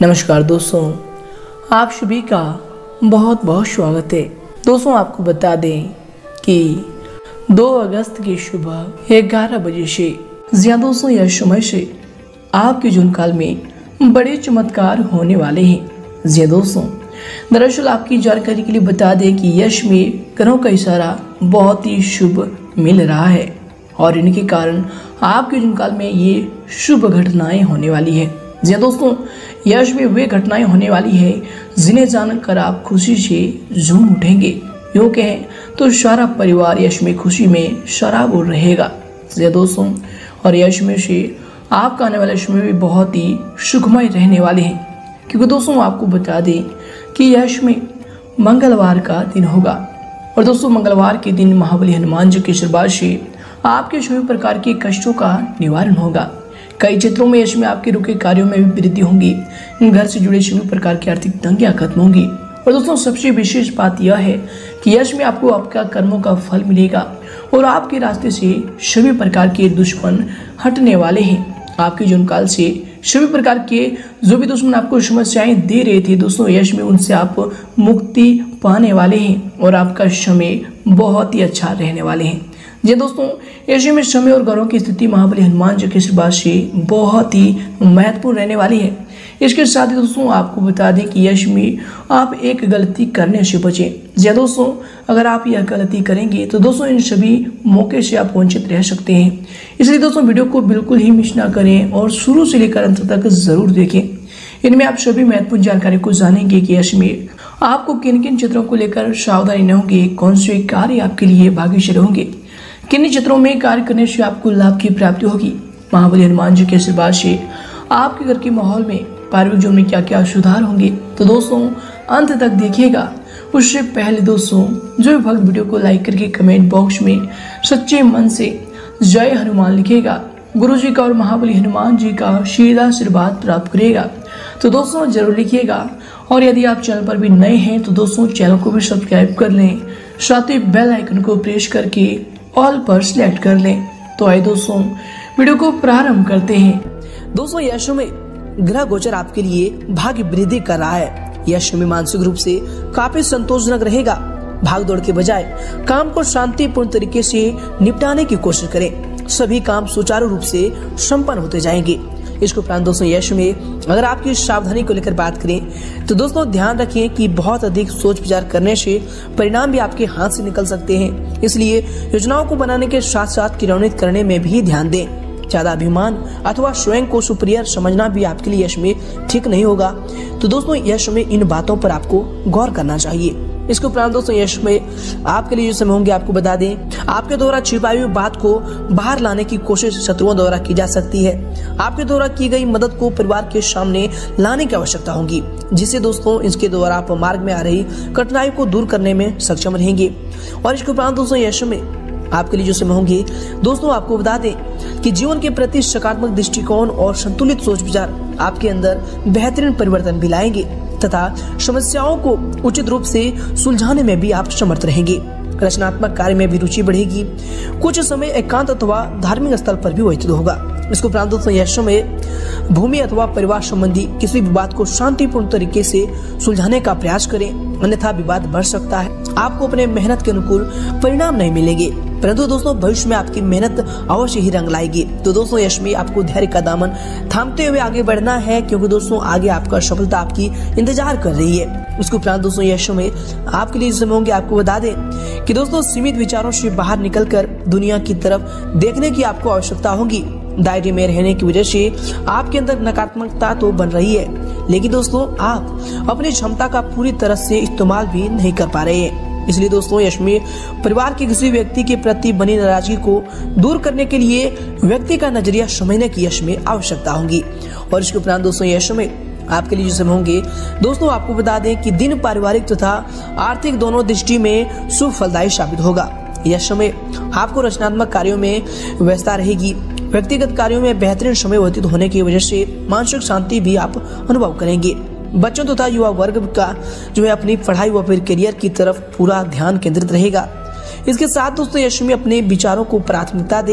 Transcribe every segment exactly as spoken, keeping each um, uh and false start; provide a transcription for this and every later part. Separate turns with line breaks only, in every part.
नमस्कार दोस्तों, आप सभी का बहुत बहुत स्वागत है। दोस्तों आपको बता दें कि दो अगस्त की सुबह ग्यारह बजे से जी दोस्तों यह समय से आपके जीवन काल में बड़े चमत्कार होने वाले हैं। जी दोस्तों, दरअसल आपकी जानकारी के लिए बता दें कि यश में ग्रहों का इशारा बहुत ही शुभ मिल रहा है और इनके कारण आपके जीवन काल में ये शुभ घटनाएं होने वाली है। जी दोस्तों, यश में वे घटनाएं होने वाली है जिन्हें जानकर आप खुशी से झूम उठेंगे। यूँ कहें तो सारा परिवार यश में खुशी में शराबोर रहेगा। जी दोस्तों, और यश में से आपका आने वाले समय भी बहुत ही सुखमय रहने वाले हैं, क्योंकि दोस्तों आपको बता दें कि यश में मंगलवार का दिन होगा और दोस्तों मंगलवार के दिन महाबली हनुमान जी के आशीर्वाद से आपके सभी प्रकार के कष्टों का निवारण होगा। कई क्षेत्रों में यश में आपके रुके कार्यों में भी वृद्धि होंगी। घर से जुड़े सभी प्रकार की आर्थिक तंगियां खत्म होंगी और दोस्तों सबसे विशेष बात यह है कि यश में आपको आपका कर्मों का फल मिलेगा और आपके रास्ते से सभी प्रकार के दुश्मन हटने वाले हैं। आपके जीवन काल से सभी प्रकार के जो भी दुश्मन आपको समस्याएं दे रहे थे दोस्तों, यश में उनसे आप मुक्ति पाने वाले हैं और आपका समय बहुत ही अच्छा रहने वाले हैं। जी दोस्तों, ऐसे में समय और ग्रहों की स्थिति महाबली हनुमान जी के आशीर्वाद से बहुत ही महत्वपूर्ण रहने वाली है। इसके साथ ही दोस्तों आपको बता दें कि यश में आप एक गलती करने से बचें। जी दोस्तों, अगर आप यह गलती करेंगे तो दोस्तों इन सभी मौके से आप वंचित रह सकते हैं। इसलिए दोस्तों वीडियो को बिल्कुल ही मिस ना करें और शुरू से लेकर अंत तक जरूर देखें। इनमें आप सभी महत्वपूर्ण जानकारी को जानेंगे कि यश में आपको किन किन क्षेत्रों को लेकर सावधानी न होंगे, कौन से कार्य आपके लिए भाग्यशाली होंगे, किन क्षेत्रों में कार्य करने से आपको लाभ की प्राप्ति होगी। महाबली हनुमान जी के आशीर्वाद से आपके घर के माहौल में पारिवारिक जीवन में क्या क्या सुधार होंगे, तो दोस्तों अंत तक देखिएगा। उससे पहले दोस्तों जो भी भक्त वीडियो को लाइक करके कमेंट बॉक्स में सच्चे मन से जय हनुमान लिखेगा, गुरु जी का और महाबली हनुमान जी का सीधा आशीर्वाद प्राप्त करेगा, तो दोस्तों जरूर लिखिएगा। और यदि आप चैनल पर भी नए हैं तो दोस्तों चैनल को भी सब्सक्राइब कर लें, साथ ही बेल आइकन को प्रेस करके ऑल पर सिलेक्ट कर लें। तो आइए दोस्तों वीडियो को प्रारंभ करते हैं।
दोस्तों यश में ग्रह गोचर आपके लिए भाग्य वृद्धि कर रहा है। यश में मानसिक रूप से काफी संतोषजनक रहेगा। भाग दौड़ के बजाय काम को शांतिपूर्ण तरीके से निपटाने की कोशिश करें। सभी काम सुचारू रूप से संपन्न होते जाएंगे। इसके उपरांत दोस्तों यश में अगर आपकी सावधानी को लेकर बात करें तो दोस्तों ध्यान रखें कि बहुत अधिक सोच विचार करने से परिणाम भी आपके हाथ से निकल सकते हैं। इसलिए योजनाओं को बनाने के साथ साथ क्रियान्वित करने में भी ध्यान दें। ज्यादा अभिमान अथवा स्वयं को सुपीरियर समझना भी आपके लिए यश में ठीक नहीं होगा। तो दोस्तों यश में इन बातों पर आपको गौर करना चाहिए। इसके उपरांत दोस्तों यश में आपके लिए जो समय होंगे आपको बता दें, आपके द्वारा छिपाई हुई बात को बाहर लाने की कोशिश शत्रुओं द्वारा की जा सकती है। आपके द्वारा की गई मदद को परिवार के सामने लाने की आवश्यकता होगी, जिससे दोस्तों इसके द्वारा आप मार्ग में आ रही कठिनाई को दूर करने में सक्षम रहेंगे। और इसके उपरांत दोस्तों यश में आपके लिए जो समय होंगे दोस्तों आपको बता दें कि जीवन के प्रति सकारात्मक दृष्टिकोण और संतुलित सोच विचार आपके अंदर बेहतरीन परिवर्तन भी लाएंगे तथा समस्याओं को उचित रूप से सुलझाने में भी आप समर्थ रहेंगे। रचनात्मक कार्य में भी रुचि बढ़ेगी। कुछ समय एकांत अथवा धार्मिक स्थल पर भी व्यतीत होगा। इसके उपरांत दोस्तों यश में भूमि अथवा परिवार संबंधी किसी विवाद को शांतिपूर्ण तरीके से सुलझाने का प्रयास करें, अन्यथा विवाद बढ़ सकता है। आपको अपने मेहनत के अनुकूल परिणाम नहीं मिलेंगे, परंतु दोस्तों भविष्य में आपकी मेहनत अवश्य ही रंग लाएगी। तो दोस्तों यश में आपको धैर्य का दामन थामते हुए आगे बढ़ना है, क्योंकि दोस्तों आगे आपका सफलता आपकी इंतजार कर रही है। उसके उपरांत दोस्तों यश में आपके लिए समय होंगे आपको बता दें कि दोस्तों सीमित विचारों से बाहर निकलकर दुनिया की तरफ देखने की आपको आवश्यकता होगी। दायरे में रहने की वजह से आपके अंदर नकारात्मकता तो बन रही है, लेकिन दोस्तों आप अपनी क्षमता का पूरी तरह से इस्तेमाल भी नहीं कर पा रहे हैं। इसलिए दोस्तों यश में परिवार के किसी व्यक्ति के प्रति बनी नाराजगी को दूर करने के लिए व्यक्ति का नजरिया समझने की यश में आवश्यकता होगी। और इसके उपरांत दोस्तों यश में आपके लिए जो समय होंगे दोस्तों आपको बता दें कि दिन पारिवारिक तथा आर्थिक दोनों दृष्टि में शुभ फलदायी साबित होगा। यह समय आपको रचनात्मक कार्यों में व्यस्तता रहेगी। व्यक्तिगत कार्यों में बेहतरीन समय व्यतीत होने की वजह से मानसिक शांति भी आप अनुभव करेंगे। बच्चों तथा युवा वर्ग का जो है अपनी पढ़ाई व फिर करियर की तरफ पूरा ध्यान केंद्रित रहेगा। इसके साथ दोस्तों यश में अपने विचारों को प्राथमिकता दें।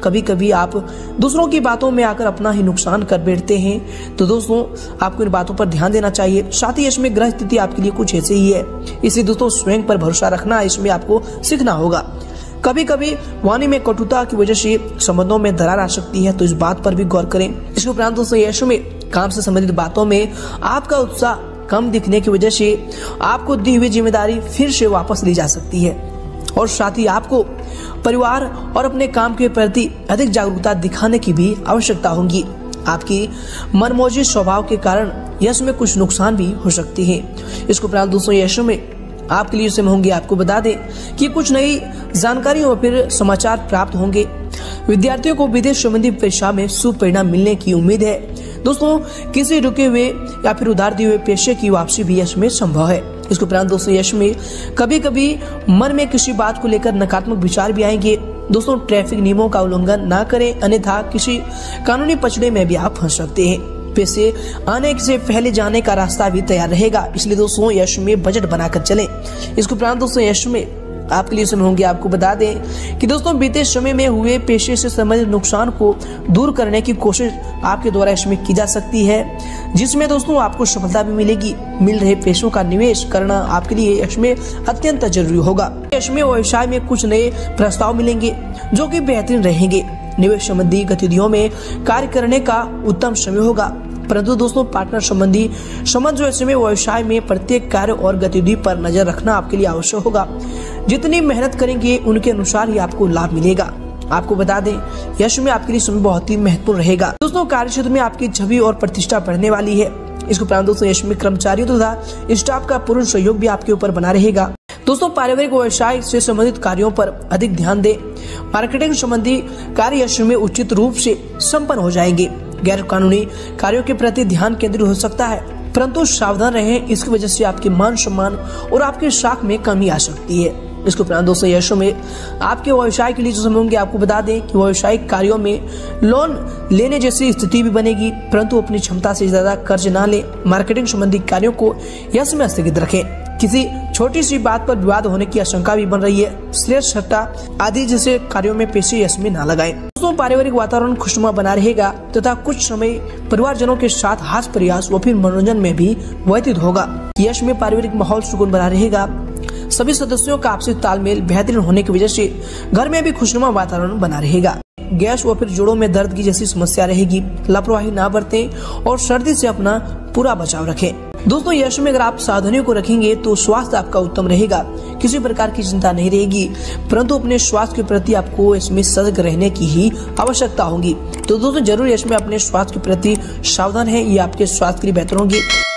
कभी कभी आप दूसरों की बातों में आकर अपना ही नुकसान कर बैठते हैं, तो दोस्तों आपको इन बातों पर ध्यान देना चाहिए। साथ ही इसमें ग्रह स्थिति आपके लिए कुछ ऐसे ही है, इसलिए दोस्तों स्वयं पर भरोसा रखना इसमें आपको सीखना होगा। कभी कभी वाणी में कटुता की वजह से संबंधों में दरार आ सकती है, तो इस बात पर भी गौर करें। इसके उपरांत दोस्तों यश में काम से संबंधित बातों में आपका उत्साह कम दिखने की वजह से आपको दी हुई जिम्मेदारी फिर से वापस ली जा सकती है, और साथ ही आपको परिवार और अपने काम के प्रति अधिक जागरूकता दिखाने की भी आवश्यकता होगी। आपकी मनमौजी स्वभाव के कारण यश में कुछ नुकसान भी हो सकते हैं। इसके उपरांत दोस्तों यश में आपके लिए समय होंगे, आपको बता दें कि कुछ नई जानकारी और फिर समाचार प्राप्त होंगे। विद्यार्थियों को विदेश संबंधी परीक्षा में शुभ परिणाम मिलने की उम्मीद है। दोस्तों किसी रुके हुए या फिर उधार दिए हुए पैसे की वापसी भी यश में संभव है। इसके उपरांत दोस्तों यश में कभी कभी मन में किसी बात को लेकर नकारात्मक विचार भी आएंगे। दोस्तों ट्रैफिक नियमों का उल्लंघन ना करें, अन्यथा किसी कानूनी पचड़े में भी आप फंस सकते हैं। पैसे आने से पहले जाने का रास्ता भी तैयार रहेगा, इसलिए दोस्तों यश में बजट बनाकर चलें। इसके उपरांत दोस्तों यश में आपके लिए समय होंगे, आपको बता दें कि दोस्तों बीते समय में हुए पेशे से संबंधित नुकसान को दूर करने की कोशिश आपके द्वारा इसमें की जा सकती है, जिसमें दोस्तों आपको सफलता भी मिलेगी। मिल रहे पैसों का निवेश करना आपके लिए इसमें अत्यंत जरूरी होगा। इसमें व्यवसाय में कुछ नए प्रस्ताव मिलेंगे जो कि बेहतरीन रहेंगे। निवेश संबंधी गतिविधियों में कार्य करने का उत्तम समय होगा, परंतु दोस्तों पार्टनर संबंधी समझ जो इसमें व्यवसाय में प्रत्येक कार्य और गतिविधि पर नजर रखना आपके लिए आवश्यक होगा। जितनी मेहनत करेंगे उनके अनुसार ही आपको लाभ मिलेगा। आपको बता दें यश में आपके लिए समय बहुत ही महत्वपूर्ण रहेगा। दोस्तों कार्य क्षेत्र में आपकी छवि और प्रतिष्ठा बढ़ने वाली है। इसके उपरांत दोस्तों यश में कर्मचारियों तथा स्टाफ का पूर्ण सहयोग भी आपके ऊपर बना रहेगा। दोस्तों पारिवारिक व्यवसाय से संबंधित कार्यों पर अधिक ध्यान दें। मार्केटिंग संबंधी कार्य यश में उचित रूप से संपन्न हो जाएंगे। गैर कानूनी कार्यों के प्रति ध्यान केंद्रित हो सकता है, परंतु सावधान रहें, इसकी वजह से आपके मान सम्मान और आपके साख में कमी आ सकती है। इसके उपरांत दोस्तों यशों में आपके व्यवसाय के लिए जो समय होंगे, आपको बता दें कि व्यवसायिक कार्यों में लोन लेने जैसी स्थिति भी बनेगी, परंतु अपनी क्षमता से ज्यादा कर्ज ना लें। मार्केटिंग संबंधी कार्यों को यश में स्थगित रखें। किसी छोटी सी बात पर विवाद होने की आशंका भी बन रही है। श्रेष्ठ सट्टा आदि जैसे कार्यों में पैसे यश में न लगाएं। दोस्तों पारिवारिक वातावरण खुशनुमा बना रहेगा तथा कुछ समय परिवारजनों के साथ हास्य प्रयास व फिर मनोरंजन में भी व्यतीत होगा। यश में पारिवारिक माहौल सुकून बना रहेगा। सभी सदस्यों का आपसी तालमेल बेहतरीन होने की वजह से घर में भी खुशनुमा वातावरण बना रहेगा। गैस व फिर जोड़ों में दर्द की जैसी समस्या रहेगी। लापरवाही ना बरतें और सर्दी से अपना पूरा बचाव रखें। दोस्तों यश में अगर आप सावधानियों को रखेंगे तो स्वास्थ्य आपका उत्तम रहेगा। किसी प्रकार की चिंता नहीं रहेगी, परंतु अपने स्वास्थ्य के प्रति आपको इसमें सजग रहने की ही आवश्यकता होगी। तो दोस्तों जरूर यश में अपने स्वास्थ्य के प्रति सावधान है, ये आपके स्वास्थ्य के लिए बेहतर होंगे।